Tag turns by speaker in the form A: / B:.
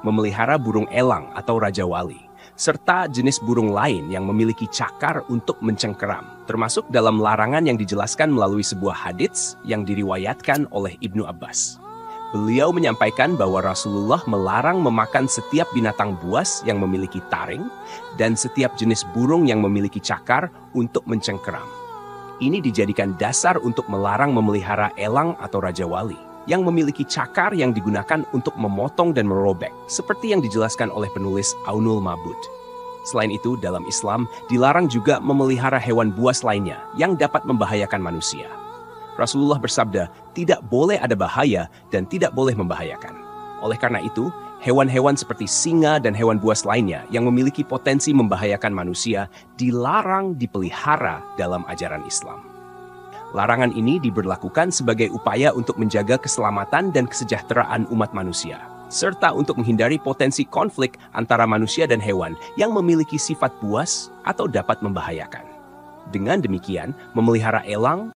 A: memelihara burung elang atau rajawali, serta jenis burung lain yang memiliki cakar untuk mencengkeram, termasuk dalam larangan yang dijelaskan melalui sebuah hadits yang diriwayatkan oleh Ibnu Abbas. Beliau menyampaikan bahwa Rasulullah melarang memakan setiap binatang buas yang memiliki taring dan setiap jenis burung yang memiliki cakar untuk mencengkeram. Ini dijadikan dasar untuk melarang memelihara elang atau rajawali yang memiliki cakar yang digunakan untuk memotong dan merobek, seperti yang dijelaskan oleh penulis Aunul Mabud. Selain itu, dalam Islam dilarang juga memelihara hewan buas lainnya yang dapat membahayakan manusia. Rasulullah bersabda, tidak boleh ada bahaya dan tidak boleh membahayakan. Oleh karena itu, hewan-hewan seperti singa dan hewan buas lainnya yang memiliki potensi membahayakan manusia dilarang dipelihara dalam ajaran Islam. Larangan ini diberlakukan sebagai upaya untuk menjaga keselamatan dan kesejahteraan umat manusia, serta untuk menghindari potensi konflik antara manusia dan hewan yang memiliki sifat buas atau dapat membahayakan. Dengan demikian, memelihara elang